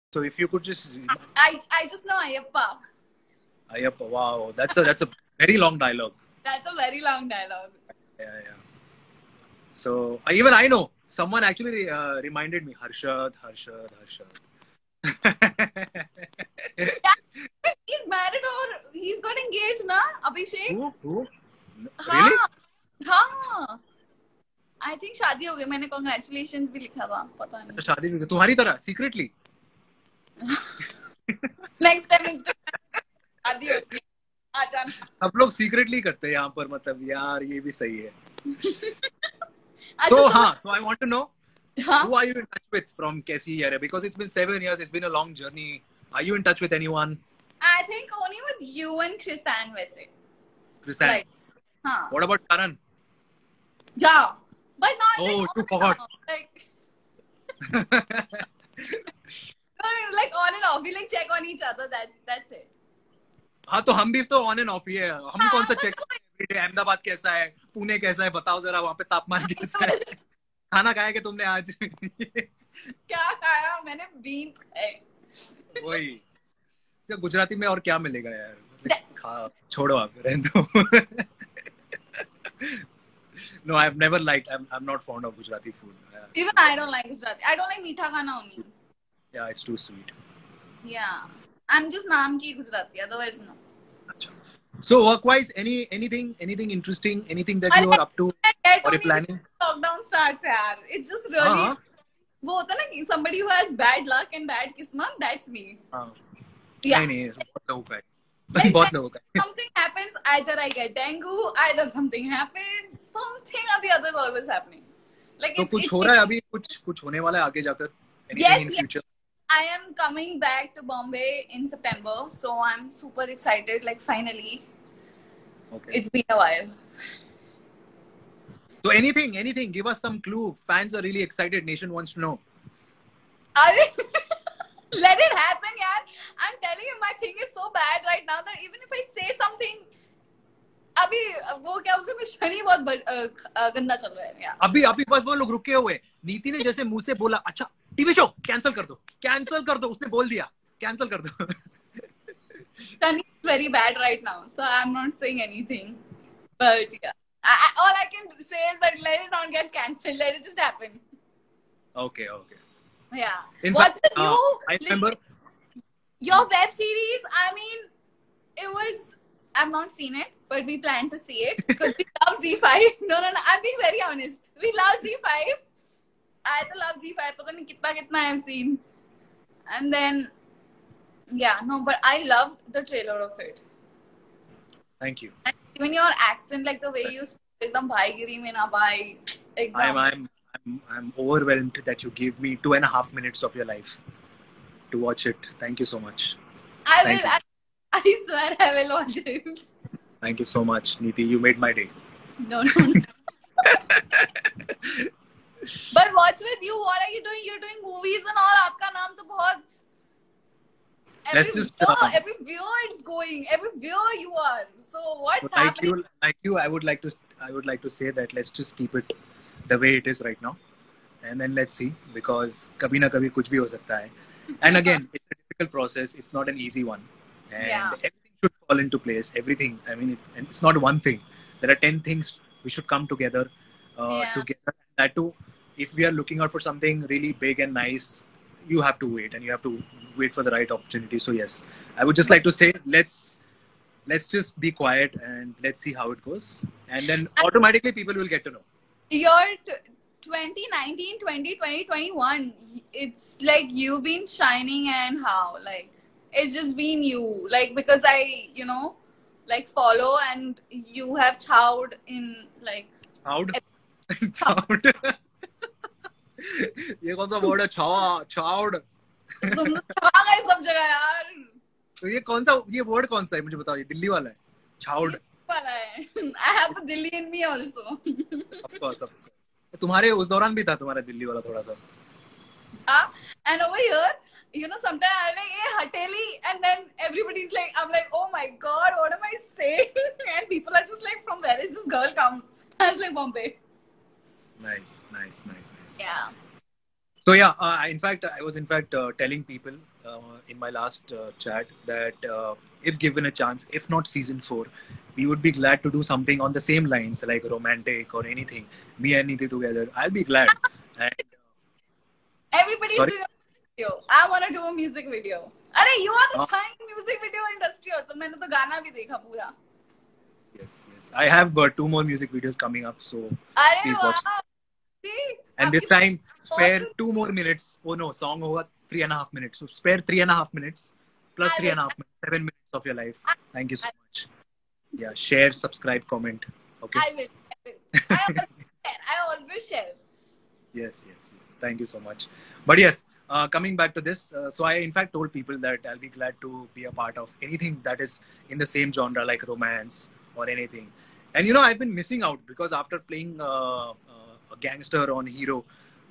So if you could just I just know Ayappa. Ayappa, wow, that's a very long dialogue. That's a very long dialogue. Yeah, yeah. So even I know someone actually reminded me Harshad, Harshad, Harshad. Yeah, he's married or he's got engaged, na? Abhishek? Who? Really? हाँ, हाँ. I think शादी हो गई. मैंने congratulations भी लिखा था. पता नहीं. शादी भी तुम्हारी तरह secretly. Next time Instagram शादी हो गई. सब लोग secretly करते हैं यहाँ पर मतलब यार ये भी सही है. So हाँ, so I want to know who are you in touch with from Kaisi area because it's been 7 years. It's been a long journey. Are you in touch with anyone? I think only with you and Krisan वैसे. Krisan. Like, हाँ. What about Karan? Yeah, but not. Oh, like, too forgot. Like, like on and off. We like check on each other. That's it. हाँ तो हम भी तो on end of ही है. हम कौन सा चेक एवरीडे अहमदाबाद कैसा है, पुणे कैसा है, बताओ जरा वहाँ पे तापमान कैसा है, खाना खाया कि तुमने आज? क्या खाया? मैंने बीन्स खाए. वही गुजराती में और क्या मिलेगा यार, खा छोड़ो आप रहने दो. No, I've never liked. I'm not fond of Gujarati food. Even I don't like Gujarati. I don't like meetha khana only. Yeah, it's too sweet. Yeah, I'm just naam ki Gujarati. Otherwise, no. So work-wise, anything interesting, anything that you are up to or planning? Lockdown starts, yaar. It's just really. वो होता है ना कि somebody who has bad luck and bad kismat, that's me. Yeah. नहीं बहुत लोगों का है. बहुत लोगों का. Something happens, either I get dengue, either something happens, something or the other is always happening. Like तो कुछ हो रहा है अभी, कुछ होने वाला है आगे जाकर? Yes, in future? I am coming back to Bombay in September, so I'm super excited. Like finally, it's been a while. So anything, give us some clue. Fans are really excited. Nation wants to know. Let it happen, yaar. I'm telling you, my thing is so bad right now that even if I say something, अभी वो क्या बोलते हैं, शनि बहुत गंदा चल रहा है यार. अभी बस वो लोग रुके हुए. नीति ने जैसे मुंह से बोला, अच्छा टीवी शो कैंसिल कर दो. उसने बोल दिया कैंसिल कर दो. Shani is very bad right now, so I'm not saying anything. But yeah, all I can say is that let it not get cancelled. Let it just happen. Okay. Yeah. What's the new? I remember your web series. I mean, it was. I've not seen it, but we plan to see it because we love Z5. No. I'm being very honest. We love Z5. I love Z5. पता नहीं कितना I've seen. And then, yeah, no, but I loved the trailer of it. Thank you. And even your accent, like the way you speak, एकदम भाईगिरी में ना भाई. I'm overwhelmed that you gave me 2.5 minutes of your life to watch it. Thank you so much. I swear I will watch it. Thank you so much, Neeti. You made my day. No. But what's with you? What are you doing? You're doing movies and all. आपका नाम तो बहुत. Every viewer is going. Every viewer you are. So what's happening? Like you, I would like to say that let's just keep it the way it is right now, and then let's see, because kabhi na kabhi kuch bhi ho sakta hai. And again, it's a difficult process. It's not an easy one, and everything should fall into place. Everything. I mean, it's not one thing. There are 10 things we should come together together. That too, if we are looking out for something really big and nice, you have to wait, and you have to wait for the right opportunity. So yes, I would just like to say let's just be quiet and let's see how it goes, and then automatically people will get to know. Your 2019, 2020, 21, it's like you've been shining, and how, like, it's just been you, like, because I, like, follow, and you have chowed in, like... Chowed? ये कौन सा word है? Chowed. तुम छा गए सब जगह यार. तो ये word कौन सा है मुझे बताओ. ये दिल्ली वाला है. Chowed. I have a Delhi in me also. Of course. तुम्हारे उस दौरान भी था तुम्हारा दिल्ली वाला थोड़ा सा. And over here, sometimes I'm like, hey, Hateli, and then everybody's like, I'm like, oh my god, what am I saying? And people are just like, from where is this girl come? I was like, Bombay. Nice. Yeah. So yeah, I was in fact telling people in my last chat that if given a chance, if not season 4, we would be glad to do something on the same lines, like romantic or anything. Me and Nidhi together, I'll be glad. And Everybody's sorry. doing a video. I want to do a music video. अरे you are the Uh, giant music video industry also. मैंने तो गाना भी देखा पूरा. yes, yes. I have 2 more music videos coming up, so अरे please watch. वाह. See, And this आपकी time, spare बहुत 2 more minutes. Oh no, song hoga 3.5 minutes. So spare 3.5 minutes plus I three will. and a half minutes, 7 minutes of your life. I, Thank you so I, much. Yeah, share, subscribe, comment. Okay. I will. I will. I always share. I always share. Yes, yes, yes. Thank you so much. But yes, coming back to this, so I in fact told people that I'll be glad to be a part of anything that is in the same genre, like romance or anything. And you know, I've been missing out because after playing a gangster on Hero,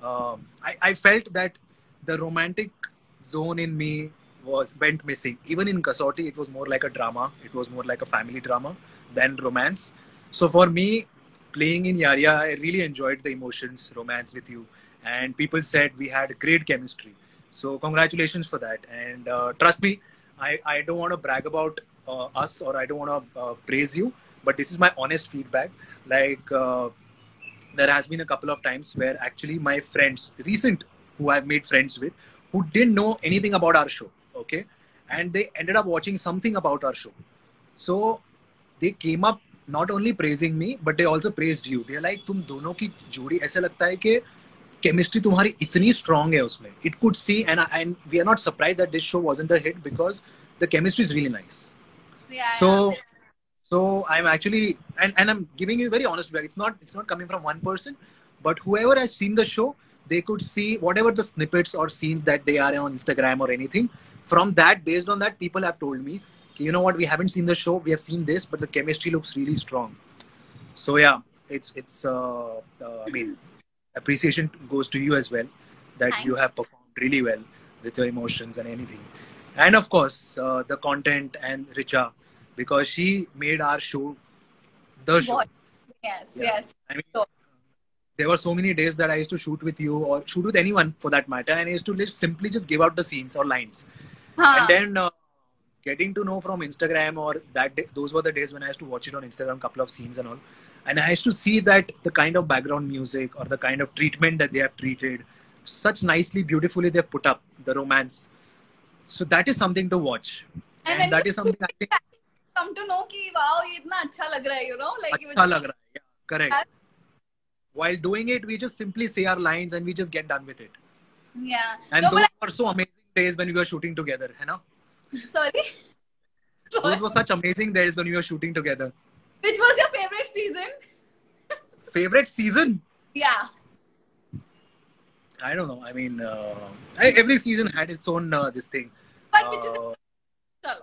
I felt that the romantic zone in me went missing. Even in Kasauti, it was more like a drama. It was more like a family drama than romance. So for me, playing in Yaria, I really enjoyed the emotions, romance with you, and people said we had great chemistry. So congratulations for that. And trust me, I don't want to brag about us or I don't want to praise you, but this is my honest feedback. Like there has been a couple of times where actually my friends, recent, who I've made friends with, who didn't know anything about our show, okay, and they ended up watching something about our show. So they came up not only praising me, but they also praised you. They're like, तुम दोनों की जोड़ी ऐसा लगता है कि chemistry तुम्हारी इतनी strong है उसमें. It could see, and we are not surprised that this show wasn't a hit because the chemistry is really nice. Yeah. So, so I'm actually, and I'm giving you very honest feedback. It's not coming from one person, but whoever has seen the show, they could see whatever the snippets or scenes that they are on Instagram or anything. From that, based on that, people have told me, you know what, we haven't seen the show, we have seen this, but the chemistry looks really strong. So yeah, it's I mean, appreciation goes to you as well, that Thanks. you have performed really well with your emotions and anything. And of course, the content and Richa, because she made our show the show. What? Yes. Yeah. Yes. I mean, So, there were so many days that I used to shoot with you or shoot with anyone for that matter, and I used to simply just give out the scenes or lines. huh. And then getting to know from Instagram or that day, those were the days when I used to watch it on Instagram, couple of scenes and all. And I used to see that the kind of background music or the kind of treatment that they have treated, such nicely, beautifully they've put up the romance. So that is something to watch. And And when that you is something I think come to know कि wow ये इतना अच्छा लग रहा है, you know, like you अच्छा were लग रहा है. Yeah, correct. While doing it, we just simply say our lines and we just get done with it. yeah. And No, those but were so amazing days when we were shooting together, है ना? sorry. Those were such amazing days when we were shooting together. Which was your favorite season? Favorite season? Yeah. I don't know. I mean, every season had its own this thing. But which is chalo.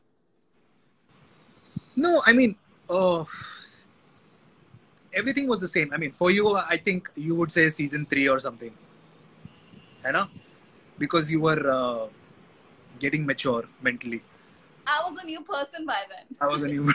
No, I mean, everything was the same. I mean, for you, I think you would say season 3 or something, है ना? Because you were getting mature mentally. I was a new person by then. I was a new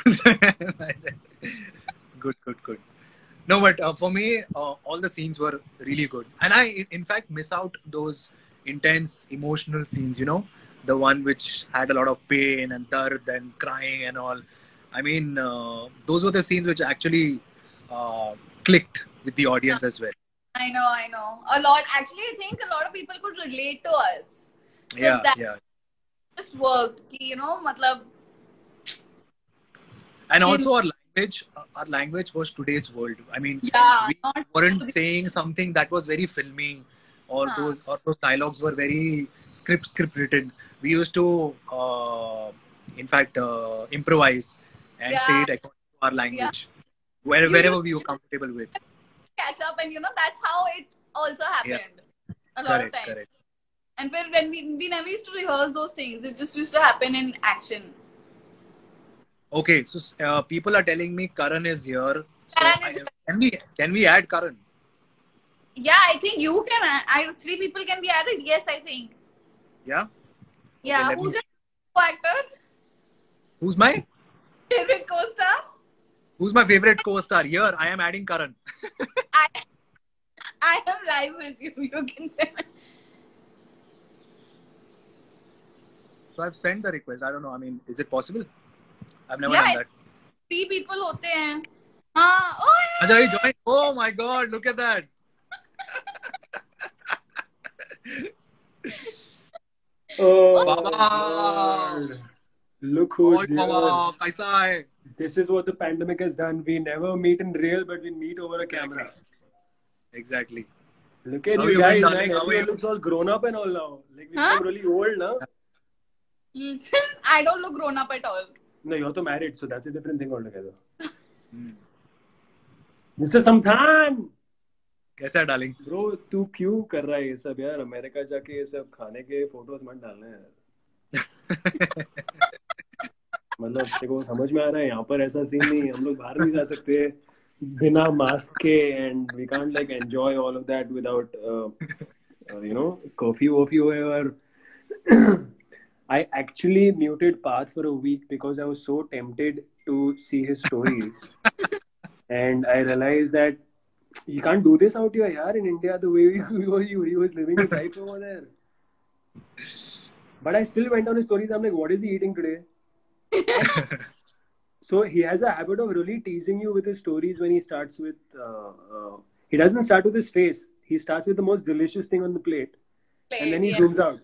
good, good, good. No, but for me, all the scenes were really good. And I, in fact, miss out those intense emotional scenes, you know, the one which had a lot of pain and dard and crying and all. I mean, those were the scenes which actually clicked with the audience as well. I know. A lot. Actually, I think a lot of people could relate to us. So Yeah, that yeah. just worked. You know, matlab. And also our language was today's world. I mean, Yeah, we not weren't saying something that was very filmy, or those dialogues were very script written. We used to, in fact, improvise and say it according to our language, wherever we were comfortable with. Catch up, and you know that's how it also happened. A lot of Correct, times. correct. And when we never used to rehearse those things, it just used to happen in action. Okay, so people are telling me Karan is here. So Karan is can we add Karan? Yeah, I think you can. 3 people can be added. Yes, I think. Yeah. Yeah. Okay, Who's your co-actor? Who's my Favorite co-star? Who's my favorite co-star? Here, I am adding Karan. I am live with you. You can say. So I've sent the request. I don't know. I mean, is it possible? I've never Yeah, done that. 3 people होते हैं. हाँ. Oh, Ajay, join. Oh my God! Look at that. Oh, Baba. God. Look who's here. Baba, kaisa hai? This is what the pandemic has done. We never meet in real, but we meet over a camera. Exactly. Look at How you you guys, been, man. darling? How are Everyone you? looks all grown up and all now. Like, we Huh? become really old now. listen, I don't look grown up at all. No, you're also married, so that's a different thing altogether. Hmm. Mr. Samthan! कैसा है darling? Bro, तू क्यों कर रहा है ये सब यार? अमेरिका जाके ये सब खाने के फोटोज मत डालना यार. मतलब तेरे को समझ में आ रहा है यहाँ पर ऐसा सीन नहीं, हम लोग बाहर नहीं जा सकते बिना मास्क के, and we can't like enjoy all of that without you know, curfew whatever. I actually muted Path for a week because I was so tempted to see his stories. And I realized that you can't do this out here, yaar, in India, the way he was living his life over there. But I still went on his stories. I'm like, what is he eating today? So he has a habit of really teasing you with his stories when he starts with... he doesn't start with his face. He starts with the most delicious thing on the plate. And then he zooms out.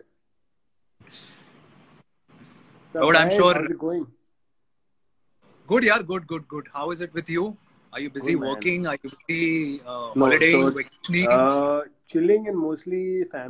So But I'm sure... How's it going? Good, yaar. Good. How is it with you? Are you busy Good, man. working? Are you busy holidaying, vacationing? Chilling and mostly family.